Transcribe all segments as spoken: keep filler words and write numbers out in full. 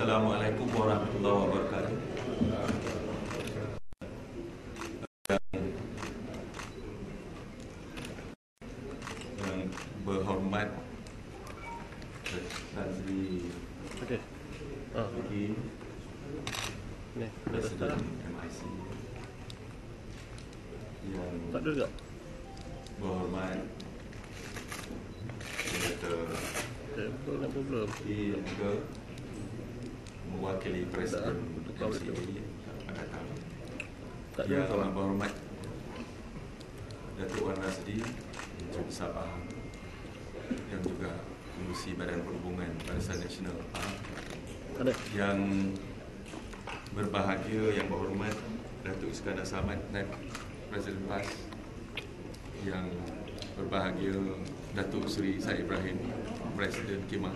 Assalamualaikum warahmatullahi wabarakatuh. Yang berhormat Tan Sri Okey. Ah, Hakim, ni. Presiden M I C. Yang Tak ada tak? berhormat Senator Eh, betul nak problem. yang juga mewakili Presiden Tak, M C betul. akan datang. Tak ada Yang kawan. amat berhormat Datuk Wan Rasdi, Menteri Besar Pahang, yang juga Pengerusi Badan Perhubungan Barisan Nasional Pahang. Ada. Yang berbahagia, yang berhormat Datuk Iskandar Samad, Naib Presiden PAS. Yang berbahagia Datuk Seri Said Ibrahim, Presiden Khemah.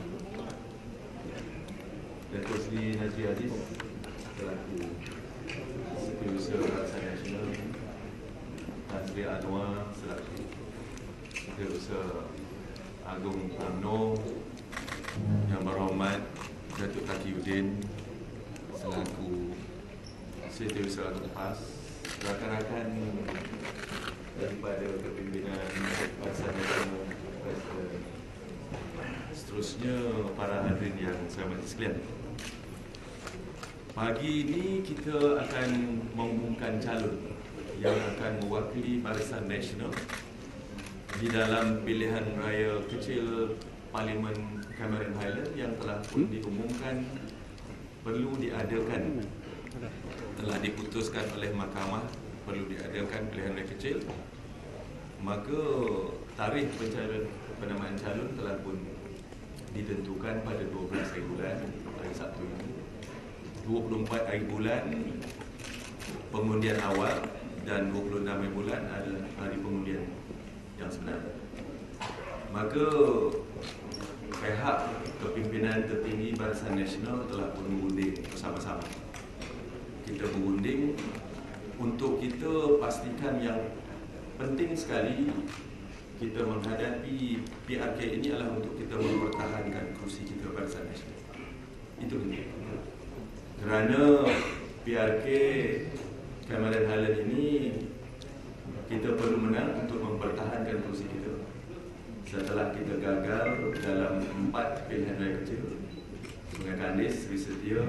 Datuk Seri Najib Aziz selaku Setiausaha Barisan Nasional, Tan Sri Anwar selaku Setiausaha Agung UMNO, yang berhormat Datuk Taqiyuddin selaku Setiausaha Agung PAS, rakan-rakan daripada kepimpinan Barisan Nasional, Presiden, seterusnya para hadirin yang saya hormati sekalian. Pagi ini kita akan mengumumkan calon yang akan mewakili Barisan Nasional di dalam pilihan raya kecil Parlimen Cameron Highlands yang telah pun diumumkan perlu diadakan, telah diputuskan oleh mahkamah perlu diadakan pilihan raya kecil. Maka tarikh pencalonan penamaan calon telah pun ditentukan pada dua belas hari bulan, hari Sabtu ini, dua puluh empat hari bulan pengundian awal, dan dua puluh enam hari bulan adalah hari pengundian yang sebenar. Maka pihak kepimpinan tertinggi Barisan Nasional telah pun mengundi bersama-sama. Kita mengundi untuk kita pastikan yang penting sekali kita menghadapi P R K ini adalah untuk kita mempertahankan kerusi kita Barisan Nasional. Itu penting. Kerana P R K Cameron Highlands ini kita perlu menang untuk mempertahankan kerusi kita. Setelah kita gagal dalam empat pilihan raya kecil, Sungai Kandis, Seri Setia,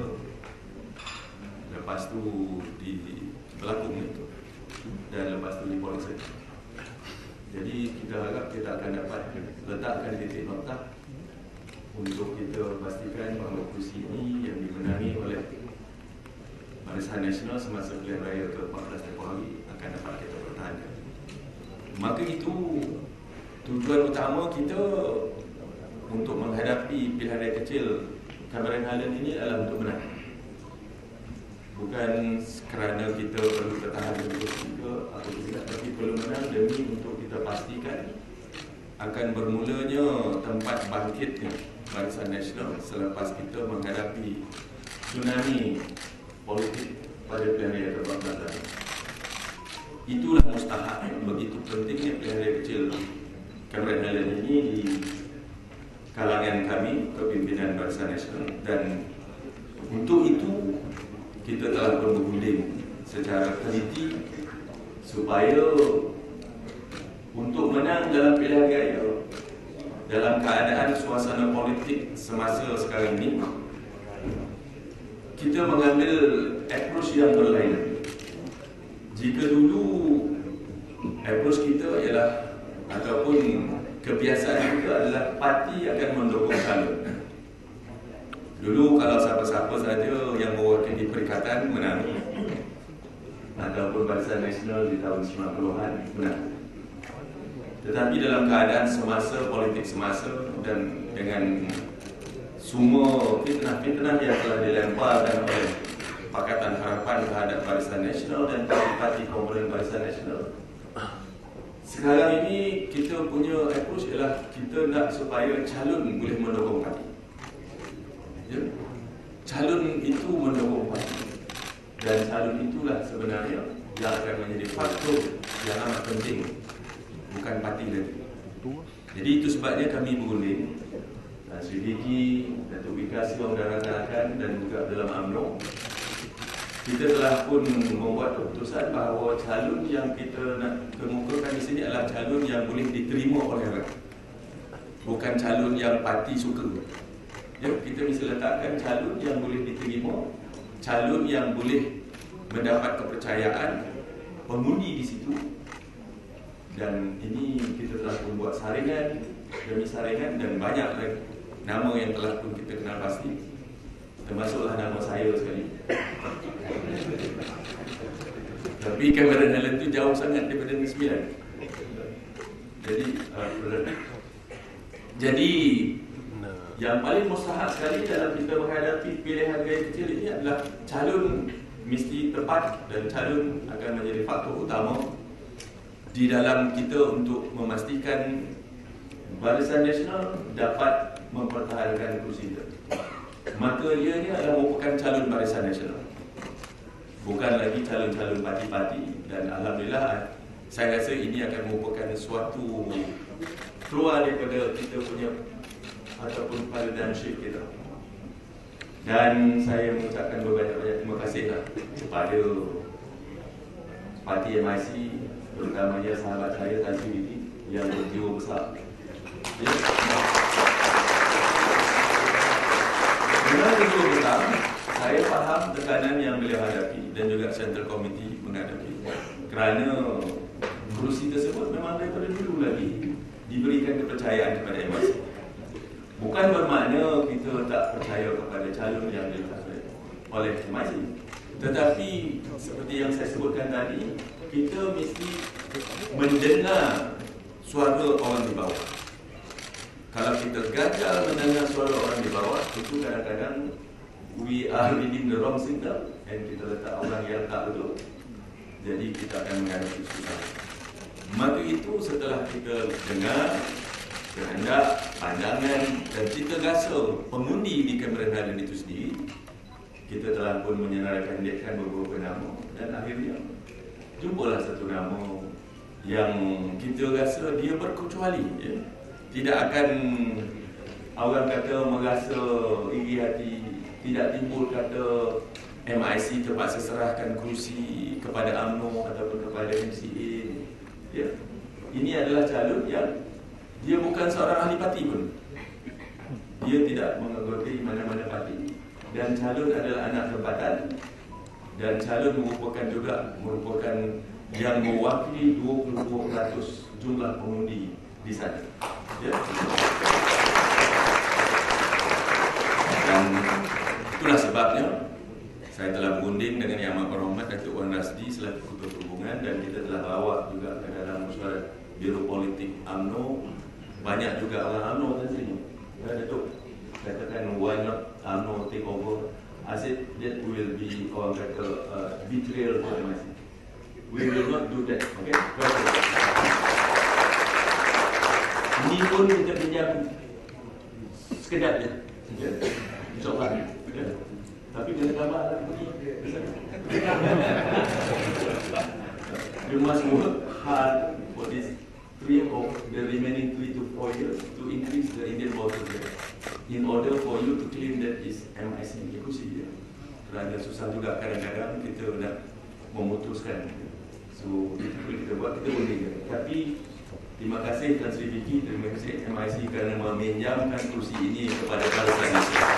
lepas tu di Belakung itu, dan lepas tu di Polisi. Jadi kita harap kita akan dapat letakkan titik nokta untuk kita pastikan bahawa kursi ini yang dimenangi oleh Barisan Nasional semasa pilihan raya ke empat belas tempoh hari akan dapat kita pertahankan. Maka itu tujuan utama kita untuk menghadapi pilihan raya kecil Cameron Highlands ini adalah untuk menang. Bukan kerana kita perlu pertahankan kursi kita atau tidak, tapi perlu menang demi untuk kita pastikan akan bermulanya tempat bangkitnya Barisan Nasional selepas kita menghadapi tsunami politik pada pilihan raya ke empat belas. Itulah mustahak begitu pentingnya pilihan raya kecil Cameron Highlands ini di kalangan kami kepimpinan Barisan Nasional, dan untuk itu kita telah pun berunding secara teliti supaya untuk menang dalam pilihan raya dalam keadaan suasana politik semasa sekarang ini, kita mengambil approach yang berlainan. Jika dulu approach kita ialah ataupun kebiasaan kita adalah parti akan mendukung calon. Dulu kalau siapa-siapa saja yang mewakili perikatan menang, ataupun Barisan Nasional di tahun sembilan puluhan menang. Tetapi dalam keadaan semasa politik semasa dan dengan semua fitnah-fitnah yang telah dilemparkan oleh Pakatan Harapan terhadap Barisan Nasional dan parti-parti komponen Barisan Nasional, sekarang ini kita punya approach ialah kita nak supaya calon boleh mendukung parti. Ya? Calon itu mendukung parti, dan calon itulah sebenarnya yang akan menjadi faktor yang amat penting, bukan parti lagi. Jadi itu sebabnya kami berunding Tan Sri Vicky, Datuk Bikasi, dan rakan-rakan dan juga dalam U M N O, kita telah pun membuat keputusan bahawa calon yang kita nak kemukakan di sini adalah calon yang boleh diterima oleh rakyat, bukan calon yang parti suka. Ya, kita mesti letakkan calon yang boleh diterima, calon yang boleh mendapat kepercayaan pengundi di situ. Dan ini kita telah pun buat saringan demi saringan dan banyak lagi nama yang telah pun kita kenal pasti, termasuklah nama saya sekali. Tapi Cameron Highland itu jauh sangat daripada Negeri Sembilan. Jadi uh, jadi yang paling mustahak sekali dalam kita menghadapi pilihan gaya kecil ini adalah calon mesti tepat dan calon akan menjadi faktor utama di dalam kita untuk memastikan Barisan Nasional dapat mempertahankan kursi itu. Maka ia ni adalah merupakan calon Barisan Nasional, bukan lagi calon-calon parti-parti. Dan Alhamdulillah saya rasa ini akan merupakan suatu keluar daripada kita punya ataupun paradigm shift kita. Dan saya mengucapkan berbanyak-banyak terima kasihlah kepada parti M I C, terutamanya sahabat saya Tan Sri Vicky yang berjiwa besar. Ya. Dengan berjiwa besar, saya faham tekanan yang beliau hadapi dan juga Central Committee menghadapi, kerana kerusi tersebut memang daripada dulu lagi diberikan kepercayaan kepada M I C. Bukan bermakna kita tak percaya kepada calon yang diletakkan oleh M I C, tetapi seperti yang saya sebutkan tadi, kita mesti mendengar suara orang di bawah. Kalau kita gagal mendengar suara orang di bawah, itu kadang-kadang we are reading the wrong signal and kita letak orang yang tak betul, jadi kita akan menghadapi susah. Maka itu setelah kita dengar kehendak, pandangan dan cita rasa pengundi di Cameron Highland itu sendiri, kita telah pun menyenaraikan beberapa nama dan akhirnya jumpalah satu nama yang kita rasa dia berkecuali, ya. Tidak akan orang kata merasa iri hati, tidak timbul kata M I C terpaksa serahkan kerusi kepada U M N O ataupun kepada M C A, ya. Ini adalah calon yang dia bukan seorang ahli parti pun. Dia tidak mengikuti mana-mana parti. Dan calon adalah anak tempatan. Dan calon merupakan juga merupakan yang mewakili dua puluh dua peratus jumlah pengundi di sana. Ya. Dan itulah sebabnya saya telah berunding dengan Yang Amat Berhormat Datuk Wan Rasdi selaku Ketua Perhubungan, dan kita telah bawa juga ke dalam mesyuarat Biro Politik U M N O. Banyak juga orang U M N O di sini. Ya, Datuk katakan why not U M N O take over? I said that will be orang kata uh, betrayal for M I C. We will not do that. Okay? Ini pun kita pinjam sekedar je. Ya. InsyaAllah. Ya. Tapi kena gambar lah. You must work hard for this three of the remaining three to four years to increase the Indian voters rate in order for you to claim that is M I C kursi, ya. Kerana susah juga kadang-kadang kita nak memutuskan. So itu boleh kita buat, kita boleh. Tapi terima kasih Tan Sri Vicky, terima kasih M I C kerana meminjamkan kursi ini kepada Barisan Nasional.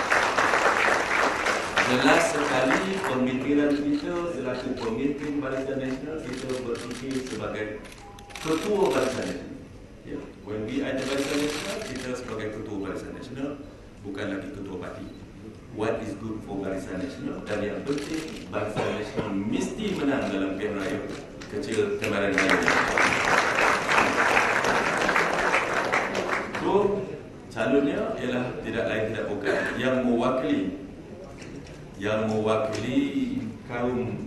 Jelas sekali pemikiran kita selaku pemimpin Barisan Nasional, kita berfikir sebagai Ketua Barisan Nasional. Ya. When we are the Barisan Nasional, kita sebagai Ketua Barisan Nasional, bukan lagi Ketua Parti. What is good for Barisan Nasional, dan yang penting Barisan Nasional mesti menang dalam pilihan raya kecil Cameron Highland. So, calonnya ialah tidak lain tidak bukan yang mewakili yang mewakili kaum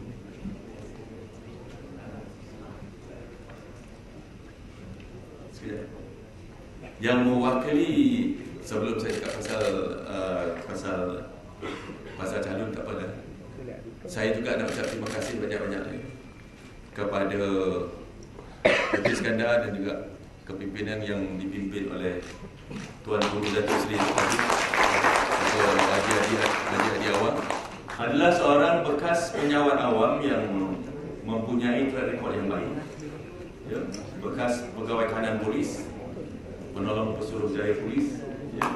yang mewakili sebelum saya cakap pasal uh, pasal pasal calon tak apa dah. Saya juga nak ucap terima kasih banyak-banyak lagi kepada Datuk Iskandar dan juga kepimpinan yang dipimpin oleh Tuan Guru Datuk Seri Ketua Haji Hadi Haji Hadi Awang, adalah seorang bekas penyawat awam yang mempunyai track record yang baik. Ya, bekas pegawai kanan polis, penolong pesuruhjaya polis, ya,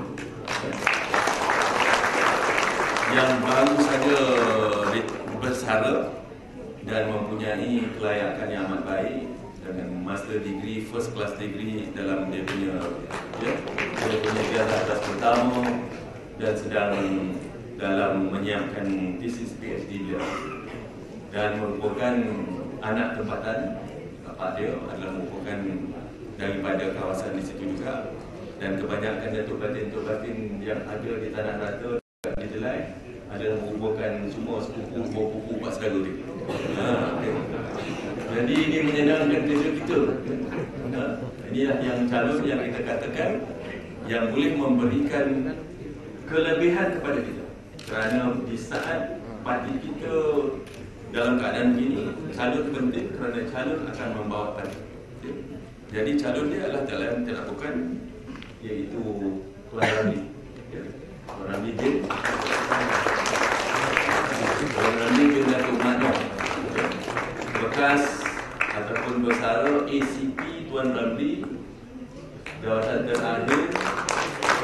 yang baru saja bersara dan mempunyai kelayakan yang amat baik dengan master degree, first class degree dalam dia punya, ya, dia punya jasa atas pertama, dan sedang dalam menyiapkan thesis PhD dia, dan merupakan anak tempatan. Bapak dia adalah merupakan daripada kawasan di situ juga, dan kebanyakan Datuk Batin-Datuk Batin yang ada di Tanah Rata di Jelai adalah merupakan semua sepupu sepupu Pak Saudara dia. Ha, okay. Jadi ini menyenangkan kerja kita. Ha, inilah yang calon yang kita katakan yang boleh memberikan kelebihan kepada kita, kerana di saat parti kita dalam keadaan begini, calon penting kerana calon akan membawa parti. Jadi calon dia adalah dalam tidak bukan, iaitu Tuan Ramli, ya. Tuan Ramli bin Tuan Ramli bin Datuk Mano, ya. Bekas ataupun bersara A C P Tuan Ramli, jawatan terakhir